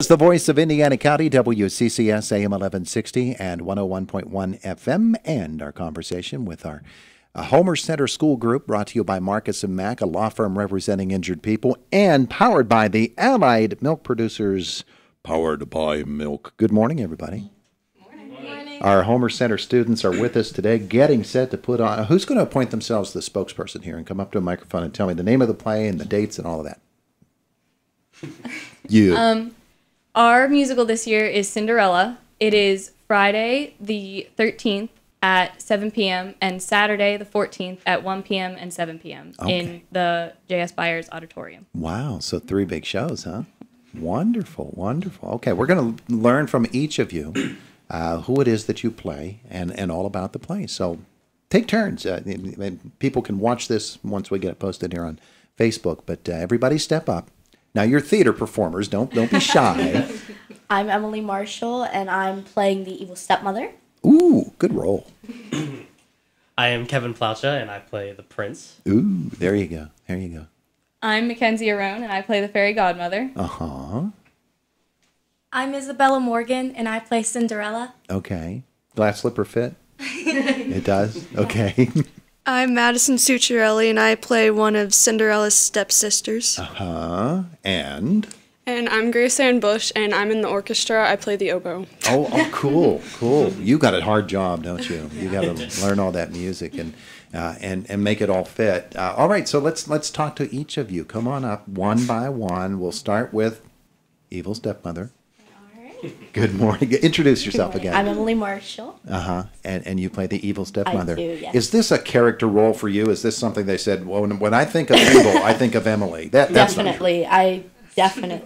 It's the voice of Indiana County, WCCS AM 1160 and 101.1 FM, and our conversation with our Homer Center School Group, brought to you by Marcus & Mack, a law firm representing injured people, and powered by the Allied Milk Producers, powered by milk. Good morning, everybody. Good morning. Our Homer Center students are with us today, getting set to put on. Who's going to appoint themselves the spokesperson here and come up to a microphone and tell me the name of the play and the dates and all of that? You. Our musical this year is Cinderella. It is Friday the 13th at 7 p.m. and Saturday the 14th at 1 p.m. and 7 p.m. in the J.S. Byers Auditorium. Wow, so 3 big shows, huh? Wonderful, wonderful. Okay, we're going to learn from each of you who it is that you play and all about the play. So take turns. People can watch this once we get it posted here on Facebook, but everybody step up. Now, you're theater performers. Don't be shy. I'm Emily Marshall, and I'm playing the evil stepmother. Ooh, good role. I am Kevin Plaucha, and I play the prince. Ooh, there you go. There you go. I'm Mackenzie Arone, and I play the fairy godmother. Uh-huh. I'm Isabella Morgan, and I play Cinderella. Okay. Glass slipper fit? It does? Okay. I'm Madison Succiarelli, and I play one of Cinderella's stepsisters. Uh-huh. And I'm Grace Ann Bush, and I'm in the orchestra. I play the oboe. Oh, cool, cool. You got a hard job, don't you? You got to learn all that music and make it all fit. All right, so let's talk to each of you. Come on up, one by one. We'll start with Evil Stepmother. Good morning. Introduce yourself again. I'm Emily Marshall. Uh-huh. And you play the evil stepmother. I do, yes. Is this a character role for you? Is this something they said, well, when I think of evil, I think of Emily? That's Definitely. I definitely.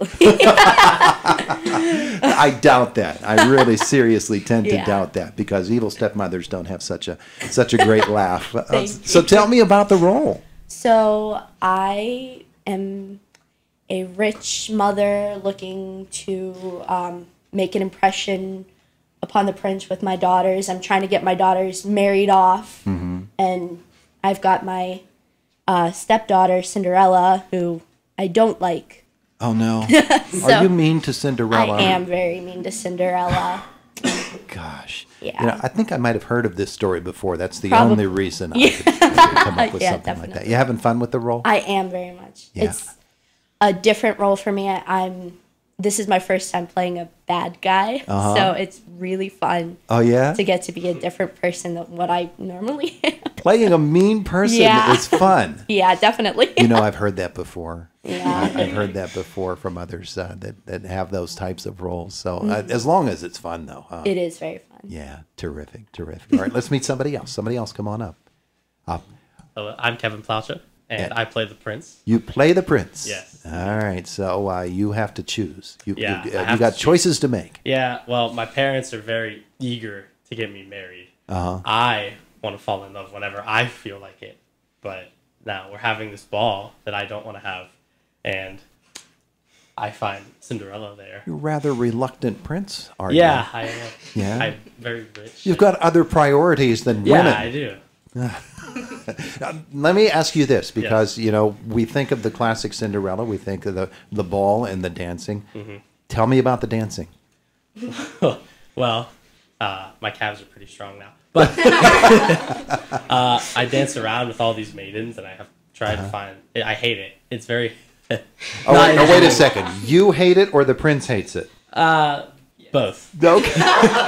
I doubt that. I really seriously tend to doubt that because evil stepmothers don't have such a great laugh. So tell me about the role. So I am a rich mother looking to make an impression upon the prince with my daughters. I'm trying to get my daughters married off, and I've got my stepdaughter Cinderella, who I don't like. Oh no! So, are you mean to Cinderella? I am very mean to Cinderella. Gosh. Yeah. I think I might have heard of this story before. That's the Probably. only reason I could come up with something definitely. like that. You having fun with the role? I am very much. Yeah. It's a different role for me. This is my first time playing a bad guy, so it's really fun. Oh yeah. To get to be a different person than what I normally am. Playing a mean person is fun. Yeah, definitely. I've heard that before. Yeah. I've heard that before from others that have those types of roles. So as long as it's fun, though. It is very fun. Yeah, terrific. All right, let's meet somebody else. Somebody else, come on up. Hello, I'm Kevin Plaucha, and I play the prince. You play the prince. Yes. All right, so you have to choose. You I got choices to make. Yeah, well, my parents are very eager to get me married. I want to fall in love whenever I feel like it, but now we're having this ball that I don't want to have, and I find Cinderella there. You're rather reluctant prince, are you? Yeah, I am. Yeah? I'm very rich. You've got other priorities than women. Yeah, I do. Let me ask you this, because we think of the classic Cinderella, we think of the ball and the dancing. Tell me about the dancing. Well, my calves are pretty strong now, but I dance around with all these maidens, and I have tried to find. I hate it. It's very. Wait a second. You hate it, or the prince hates it? Both. Okay.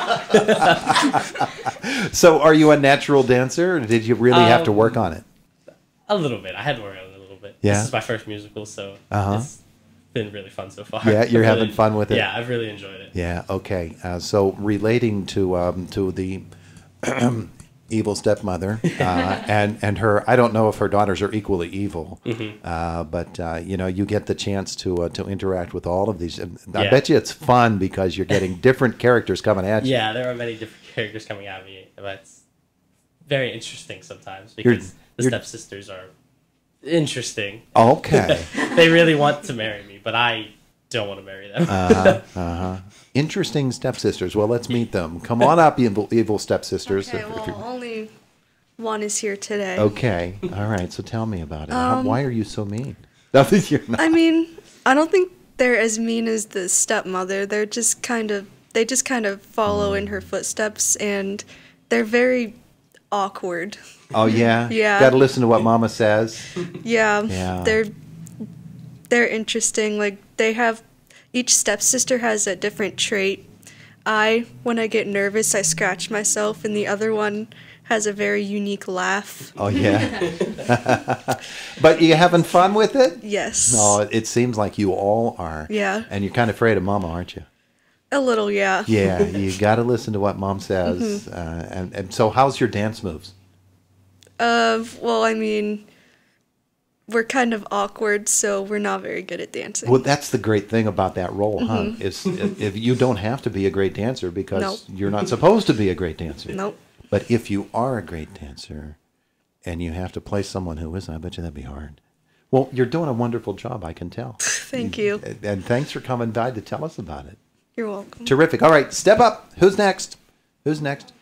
So, are you a natural dancer, or did you really have to work on it? A little bit. I had to work on it a little bit. Yeah. This is my first musical, so it's been really fun so far. Yeah, you're having fun with it. Yeah, I've really enjoyed it. Yeah. Okay. So, relating to the evil stepmother and her, I don't know if her daughters are equally evil, but you get the chance to interact with all of these. I bet you it's fun because you're getting different characters coming at you. Yeah, there are many different characters coming at me, but it's very interesting sometimes because the stepsisters are interesting. Okay. They really want to marry me, but I don't want to marry them. Interesting stepsisters. Well, let's meet them. Come on up, evil stepsisters. Okay, well, only one is here today. Okay. All right. So tell me about it. Why are you so mean? Nothing. You're not. I mean, I don't think they're as mean as the stepmother. They just kind of follow in her footsteps, and they're very awkward. Oh yeah. Yeah. Got to listen to what Mama says. Yeah. Yeah. They're interesting. Like each stepsister has a different trait. When I get nervous, I scratch myself, and the other one has a very unique laugh. Oh yeah. But you having fun with it? Yes. No, it seems like you all are. Yeah. And you're kind of afraid of Mama, aren't you? A little, yeah. Yeah, you got to listen to what Mom says. And so, how's your dance moves? Well, I mean, we're kind of awkward, so we're not very good at dancing. Well, that's the great thing about that role, huh? Is if you don't have to be a great dancer because Nope. you're not supposed to be a great dancer. Nope. But if you are a great dancer and you have to play someone who isn't, I bet you that'd be hard. Well, you're doing a wonderful job, I can tell. Thank you. And thanks for coming by to tell us about it. You're welcome. Terrific. All right, step up. Who's next? Who's next?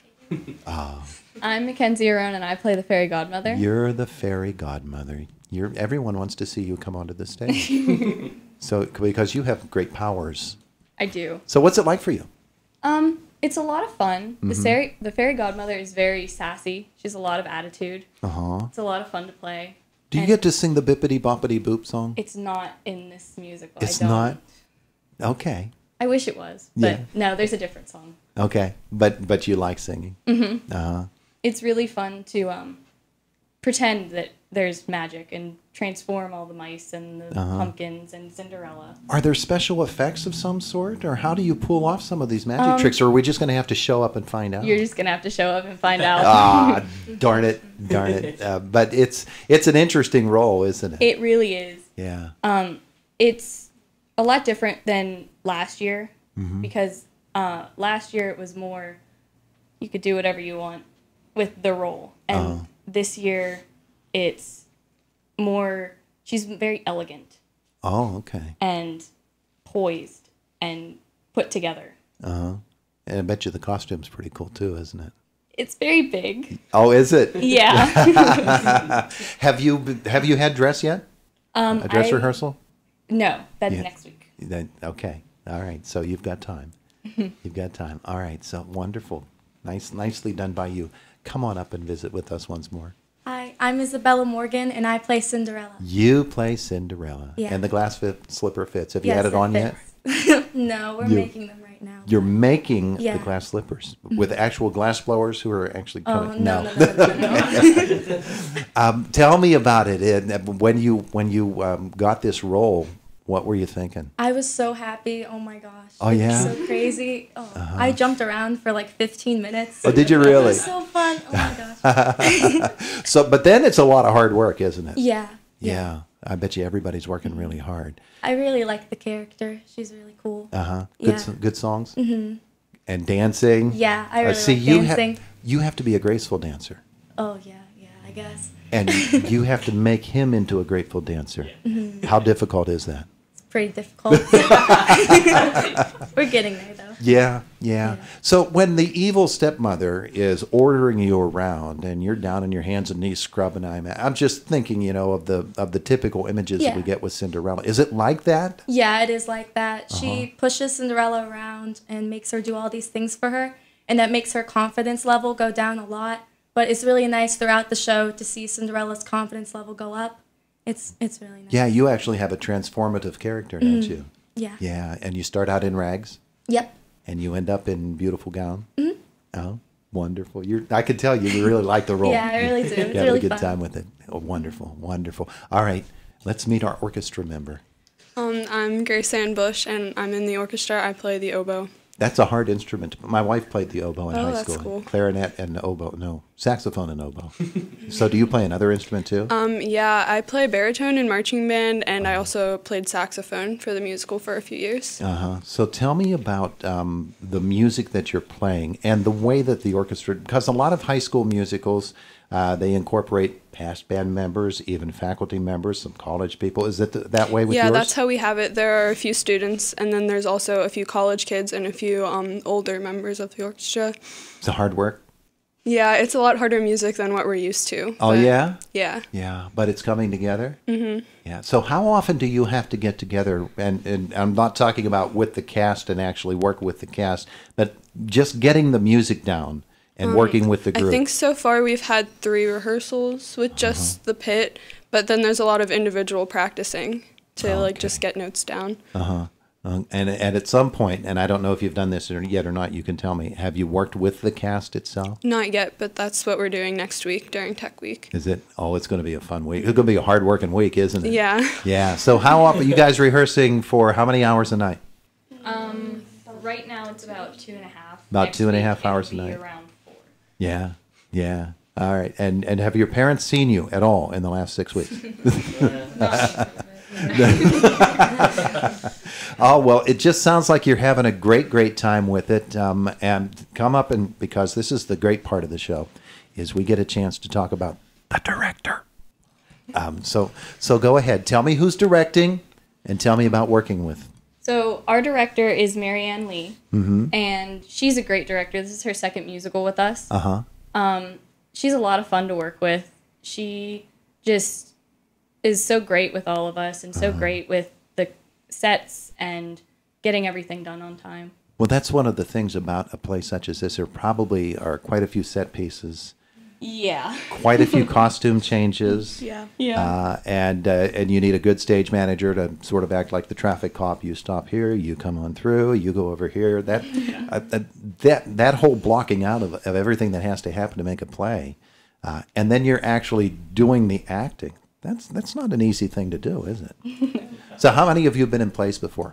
I'm Mackenzie Arone, and I play the fairy godmother. You're the fairy godmother. Everyone wants to see you come onto the stage. So because you have great powers. I do. So what's it like for you? It's a lot of fun. The fairy godmother is very sassy. She has a lot of attitude. It's a lot of fun to play. Do you get to sing the Bippity Boppity Boop song? It's not in this musical. It's I don't. not? Okay. I wish it was, but Yeah. no, there's a different song. Okay. But you like singing. It's really fun to pretend that there's magic and transform all the mice and the pumpkins and Cinderella. Are there special effects of some sort? Or how do you pull off some of these magic tricks? Or are we just going to have to show up and find out? You're just gonna have to show up and find out. Ah, darn it. But it's an interesting role, isn't it? It really is. Yeah. It's a lot different than last year because last year it was more you could do whatever you want with the role, and this year it's more she's very elegant Oh, okay. and poised and put together. And I bet you the costume's pretty cool too, isn't it? It's very big. Oh, is it? Yeah. Have you had dress yet? A dress rehearsal? No, that's Yeah. next week. Okay. All right. So you've got time. You've got time. All right. So wonderful. Nicely done by you. Come on up and visit with us once more. Hi, I'm Isabella Morgan, and I play Cinderella. You play Cinderella. Yeah. And the glass slipper fits. Have you Yes, had it on yet? fits. No, we're making them right now. You're making Yeah. the glass slippers with actual glass blowers who are actually Oh, coming. no. Tell me about it. And when you got this role, what were you thinking? I was so happy. Oh my gosh. Oh, It was yeah? so crazy. Oh, I jumped around for like 15 minutes. Oh, did you It really? was so fun. Oh my gosh. So, but then it's a lot of hard work, isn't it? Yeah. Yeah. I bet you everybody's working really hard. I really like the character. She's really cool. Good songs. Mm-hmm. And dancing. Yeah, I really see, like dancing. you have to be a graceful dancer, Oh yeah, I guess. and you have to make him into a grateful dancer. How difficult is that? It's pretty difficult. We're getting there though. Yeah. So when the evil stepmother is ordering you around and you're down on your hands and knees scrubbing, I'm just thinking, of the typical images that we Yeah. get with Cinderella. Is it like that? Yeah, it is like that. She pushes Cinderella around and makes her do all these things for her, and that makes her confidence level go down a lot. But it's really nice throughout the show to see Cinderella's confidence level go up. It's really nice. Yeah, you actually have a transformative character, don't you? Yeah. Yeah, and you start out in rags Yep. and you end up in beautiful gown. Oh, wonderful! I could tell you really like the role. Yeah, I really do. It's You had really a good fun. time with it. Oh, wonderful. All right, let's meet our orchestra member. I'm Grace Ann Bush, and I'm in the orchestra. I play the oboe. That's a hard instrument. My wife played the oboe in Oh, high that's school. cool. Clarinet and oboe. No, saxophone and oboe. So do you play another instrument too? Yeah, I play baritone in marching band, and I also played saxophone for the musical for a few years. So tell me about the music that you're playing and the way that the orchestra, because a lot of high school musicals, they incorporate past band members, even faculty members, some college people. Is it that way with Yeah, yours? that's how we have it. There are a few students, and then there's also a few college kids and a few older members of the orchestra. It's hard work. Yeah, it's a lot harder music than what we're used to. Oh, but yeah? Yeah. Yeah, but it's coming together? Mm-hmm. Yeah. So how often do you have to get together? And I'm not talking about with the cast and actually work with the cast, but just getting the music down and working with the group. I think so far we've had 3 rehearsals with just the pit, but then there's a lot of individual practicing to just get notes down. And at some point, and I don't know if you've done this yet or not, you can tell me, have you worked with the cast itself? Not yet, but that's what we're doing next week during Tech Week. Is it? Oh, it's going to be a fun week. It's going to be a hard-working week, isn't it? Yeah. Yeah. So how often, you guys rehearsing for how many hours a night? Right now it's about 2.5. About Next 2.5 week, hours a it'll be night. around 4. Yeah. Yeah. All right. And have your parents seen you at all in the last 6 weeks? Oh, well, it just sounds like you're having a great time with it. And come up and, because this is the great part of the show, is we get a chance to talk about the director. So go ahead. Tell me who's directing and tell me about working with. So our director is Marianne Lee, and she's a great director. This is her second musical with us. She's a lot of fun to work with. She just is so great with all of us and so great with the sets and getting everything done on time. Well, that's one of the things about a play such as this. There probably are quite a few set pieces. Yeah. Quite a few costume changes. Yeah. And you need a good stage manager to sort of act like the traffic cop. You stop here, you come on through, you go over here. That whole blocking out of everything that has to happen to make a play, and then you're actually doing the acting. That's not an easy thing to do, is it? So how many of you have been in plays before?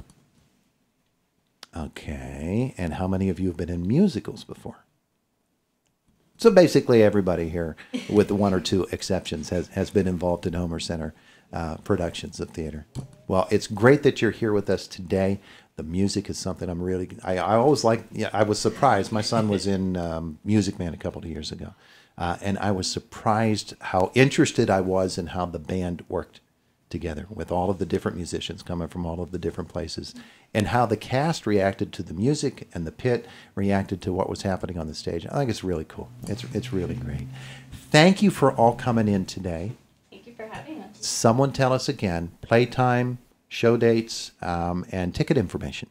Okay, and how many of you have been in musicals before? So basically everybody here, with one or two exceptions, has been involved in Homer Center productions of theater. Well, it's great that you're here with us today. The music is something I always like. Yeah, I was surprised. My son was in Music Man a couple of years ago, and I was surprised how interested I was in how the band worked together with all of the different musicians coming from all of the different places, and how the cast reacted to the music and the pit reacted to what was happening on the stage. I think it's really cool. It's really great. Thank you for all coming in today. Thank you for having us. Someone tell us again, playtime, show dates, and ticket information.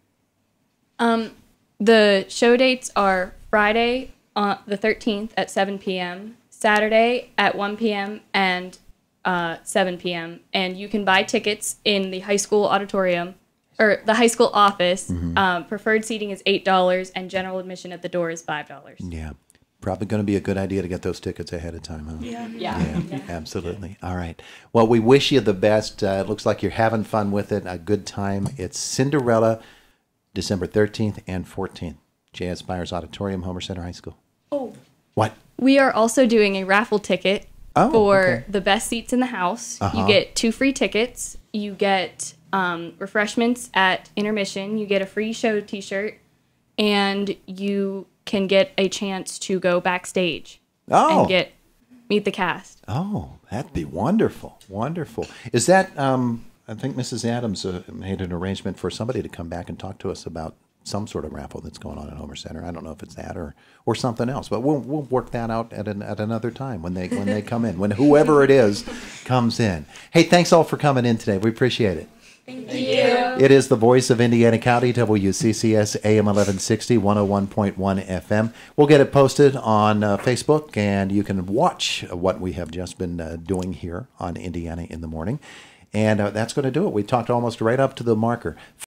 The show dates are Friday, the 13th at 7 p.m., Saturday at 1 p.m., and 7 p.m. And you can buy tickets in the high school auditorium or the high school office. Preferred seating is $8 and general admission at the door is $5. Yeah. Probably going to be a good idea to get those tickets ahead of time, huh? Yeah. Absolutely. All right. Well, we wish you the best. It looks like you're having fun with it. A good time. It's Cinderella, December 13th and 14th. J.S. Byers Auditorium, Homer Center High School. Oh. What? We are also doing a raffle ticket for the best seats in the house. You get 2 free tickets. You get refreshments at intermission. You get a free show t-shirt. And you can get a chance to go backstage and meet the cast. Oh, that'd be wonderful. Wonderful. Is that, I think Mrs. Adams made an arrangement for somebody to come back and talk to us about some sort of raffle that's going on at Homer Center. I don't know if it's that or something else, but we'll work that out at another time when they come in, when whoever it is comes in. Hey, thanks all for coming in today. We appreciate it. Thank you. It is the voice of Indiana County, WCCS AM 1160, 101.1 FM. We'll get it posted on Facebook, and you can watch what we have just been doing here on Indiana in the Morning. And that's going to do it. We talked almost right up to the marker.